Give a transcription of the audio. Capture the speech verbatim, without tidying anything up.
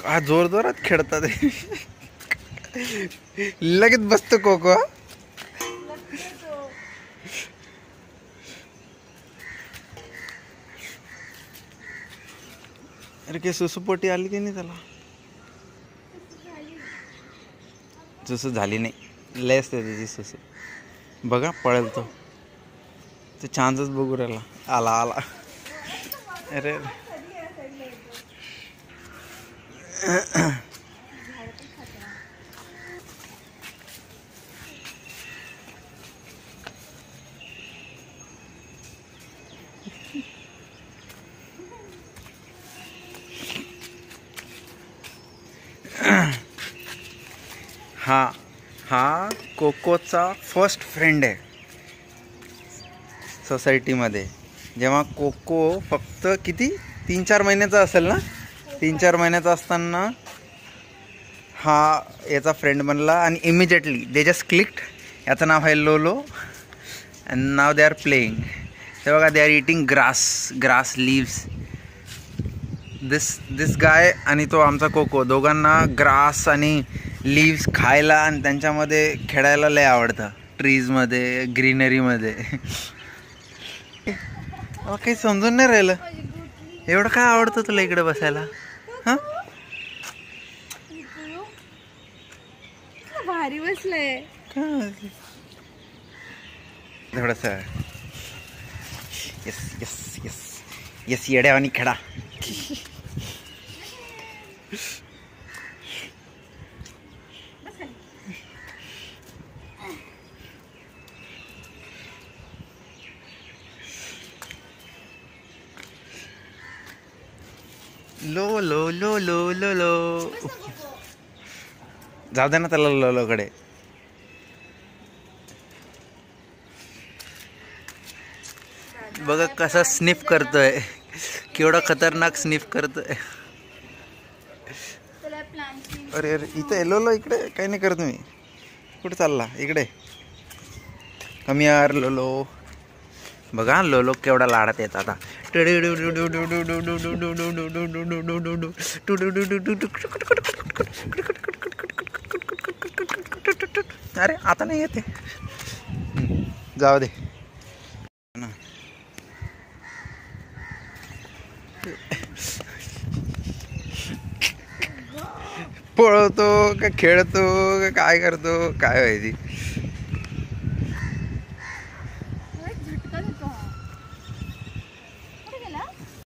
हा जोर जोरात खेळतात. लगेच बसतो कोको. अरे काही सुसूपोटी आली की नाही त्याला? सुसू झाली नाही, लय असते त्याची सुसू. बघा पळेल तो, तो चान्सच बघू राहिला. आला आला. अरे हा हा कोकोचा फर्स्ट फ्रेंड आहे सोसायटीमध्ये. जेव्हा कोको फक्त किती तीन चार महिन्याचा असेल ना, तीन चार महिन्याचा असताना हा याचा फ्रेंड बनला आणि इमिजिएटली दे जस्ट क्लिक्ड. याचं नाव आहे Lolo and now they are playing. ते बघा, they are eating grass grass leaves. This this guy आणि तो आमचा कोको, दोघांना ग्रास आणि लीव्स खायला आणि त्यांच्यामध्ये खेळायला लय आवडतं. ट्रीजमध्ये, ग्रीनरीमध्ये. काही समजून नाही राहिलं, एवढं काय आवडतं तुला इकडे बसायला? हां, भारी बसलंय थोडंसं. येस येस येस येस येड्यावानी खेळा. लो लो लो लो लो लो. जाऊ दे ना त्याला लोलोकडे. बघा कसा स्निफ करतोय, केवढा खतरनाक स्निफ करतोय. अरे अरे इथं आहे लोलो, इकडे काही नाही करत मी. कुठे चालला? इकडे कमी यार लोलो. बघा लोलो केवढा लाडात येत आता. अरे आता नाही येते, जाऊ दे. पळतो का खेळतो का काय करतो काय माहिती.